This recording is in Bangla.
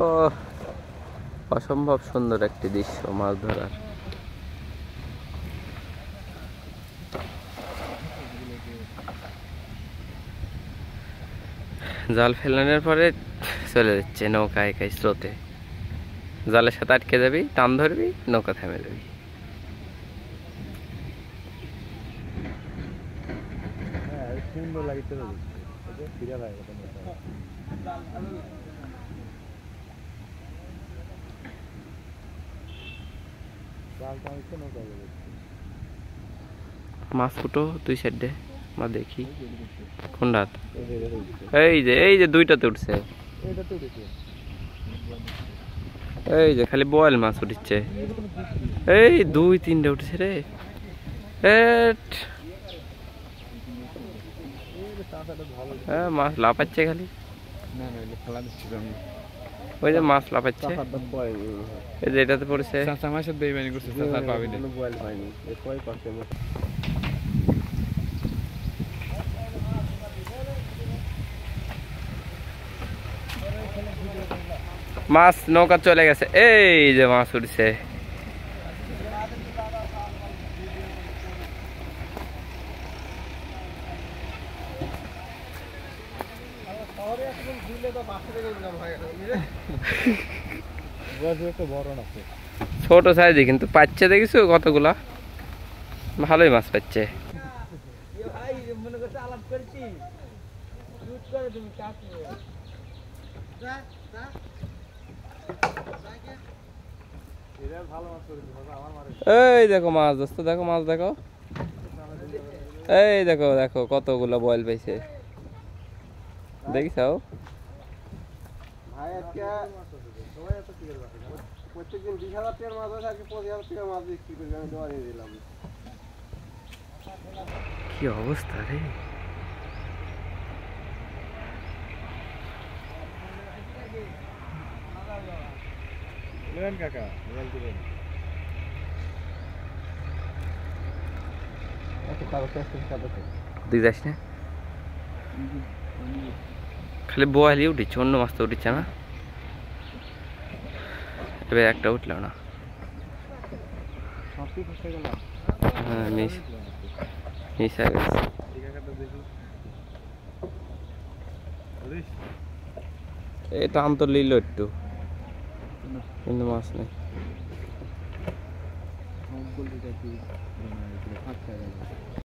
অসম্ভব সুন্দর একটি দৃশ্য মাছ ধরার। জাল ফেলানোর পরে চলে যাচ্ছে নৌকা একাই স্রোতে, জালের সাথে আটকে যাবি, টান ধরবি, নৌকা থেমে যাবি। মাছ ফুটো দুই সাইডে মা দেখি কোন রাত। এই যে দুইটাতে উঠছে, এই যে খালি বয়েল মাছ উঠছে। এই দুই তিনটে উঠছে রে। হ্যাঁ মাছ লাফাচ্ছে খালি, ওই যে মাছ লাফাচ্ছে। এই যে এটাতে পড়েছে। মাছ নৌকা চলে গেছে, এই যে মাছ উঠছে। ছোট সাইজ কিন্তু পাচ্ছে, দেখিস কতগুলা, ভালোই মাছ পাচ্ছে। এই দেখো মাছ, দোস্ত দেখো মাছ দেখো, এই দেখো দেখো কতগুলো বয়েল পাইছে, দেখিস? প্রত্যেকদিন 20,000 টাকার মাছ হয়, আজকে 25,000 টাকার মাছ বিক্রি করে আমি দেওয়া দিয়ে দিলাম। কি অবস্থা রে! কাকা তুই যাস না, খালি বয়েলই উঠিচ্ছে, অন্য মাছ তো উঠিচ্ছে না। এবার একটা উঠলো না। হ্যাঁ মিশা গেছে। এটা আন্তর লিল একটু, কিন্তু মাছ নেই।